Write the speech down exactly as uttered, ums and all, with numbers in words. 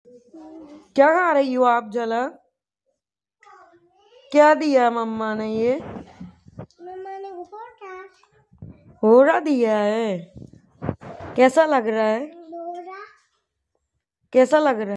क्या खा रही हो आप जला? क्या दिया मम्मा ने ये? मम्मा ने घोड़ा घोड़ा दिया है। कैसा लग रहा है? घोड़ा कैसा लग रहा है?